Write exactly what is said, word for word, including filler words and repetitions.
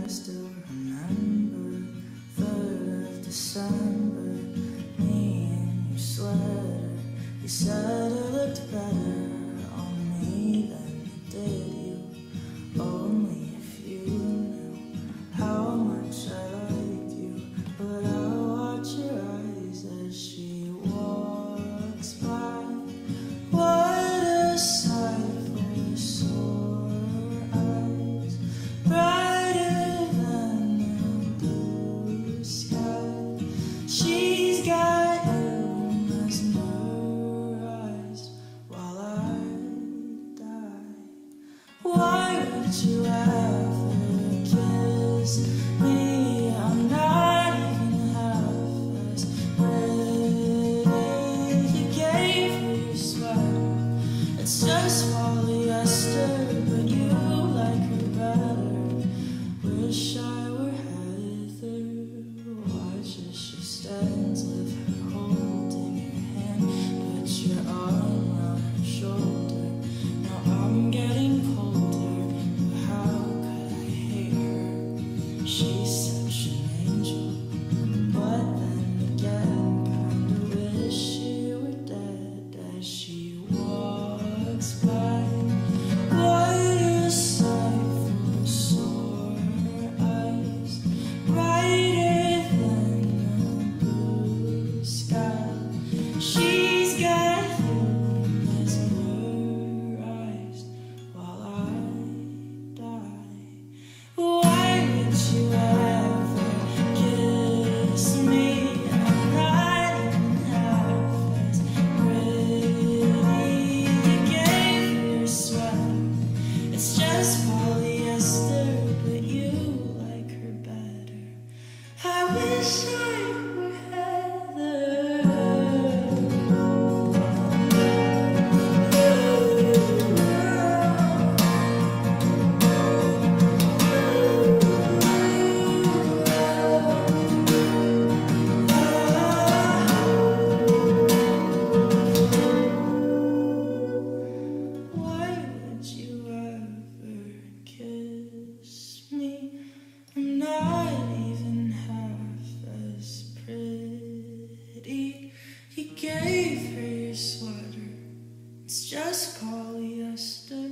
I still remember third of December, me in your sweater. You said it looked better on me than it did you. Only if you knew how much I liked you. But I watch your eyes as she walks by. What a sight for sore eyes, brighter than the blue sky. She's got you mesmerized while I die. Why would you ever kiss me? I'm not even half as pretty. You gave her your sweater. It's just polyester, but you like her better. Wish I were Heather. Watch as she stands with her holding your hand. Put your arm around her shoulder. Now I'm getting colder, but how could I hate her? She's such an angel, but then again, kinda wish she were dead as she walks by. What a sight for sore eyes, brighter than the blue sky. She's got you mesmerized while I die. Why would you ever kiss me? I'm not even half as pretty. You gave her your sweater. It's just polyester, but you like her better. I wish I were Heather. Why would you ever kiss me? I'm not even half as pretty. You gave her your sweater. It's just polyester.